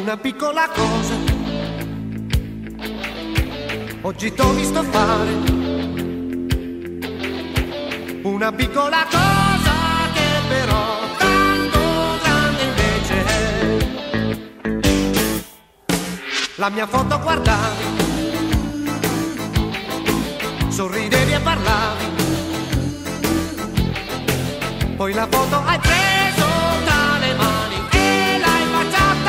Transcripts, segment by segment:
una piccola cosa oggi t'ho visto fare, una piccola cosa che però tanto grande invece è. La mia foto guardavi, sorridevi e parlavi, poi la foto hai preso tra le mani e l'hai baciata.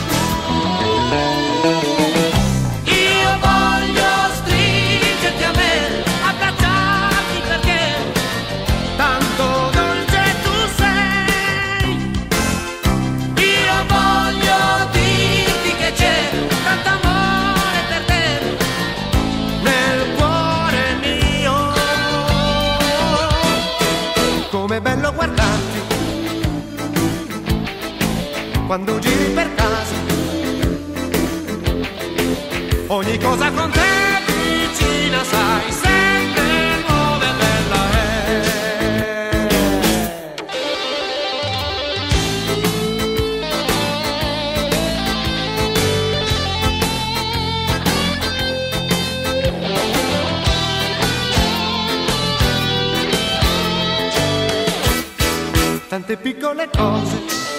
Io voglio stringerti a me, abbracciarti perché tanto dolce tu sei. Io voglio dirti che c'è tanto amore per te nel cuore mio. Com'è bello guardarti quando giri per casa, ogni cosa con te vicina, sai, sempre nuova e bella è. Tante piccole cose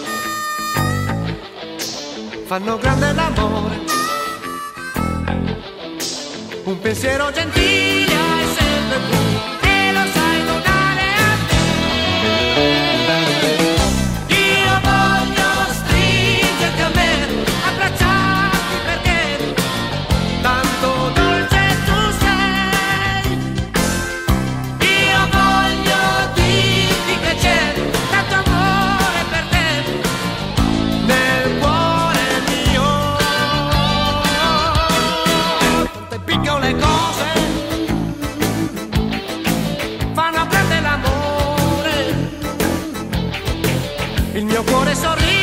fanno grande l'amore, un pensiero gentile hai sempre tu e lo sai donare a me. Io voglio stringerti a me, abbracciarti perché tanto dolce tu sei. Io voglio dirti che c'è tanto amore per te nel cuore mio. Tante piccole cose fanno grande l'amore, il mio cuore sorride